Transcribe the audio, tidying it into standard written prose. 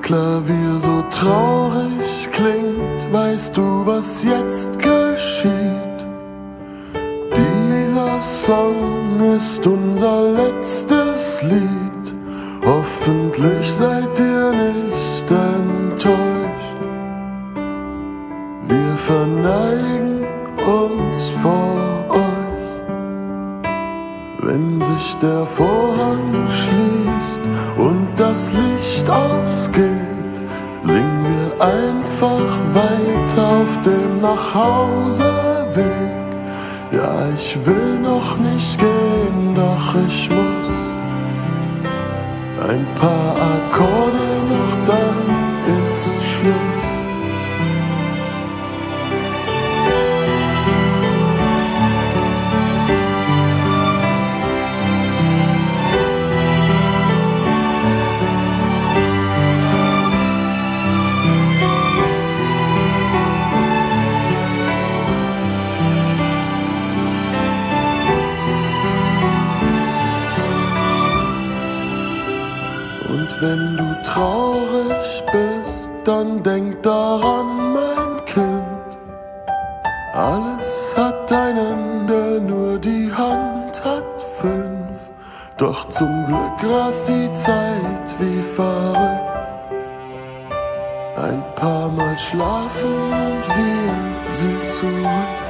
Klavier so traurig klingt, weißt du, was jetzt geschieht? Dieser Song ist unser letztes Lied. Hoffentlich seid ihr nicht enttäuscht. Wir verneigen uns vor euch. Wenn sich der Vorhang schließt und das Licht ausgeht, singen wir einfach weiter auf dem Nachhauseweg. Ja, ich will noch nicht gehen, doch ich muss ein paar Akkorde noch, dann ist Schluss. Und wenn du traurig bist, dann denk daran, mein Kind. Alles hat ein Ende, nur die Hand hat 5. Doch zum Glück rast die Zeit wie verrückt. Ein paar Mal schlafen und wir sind zurück.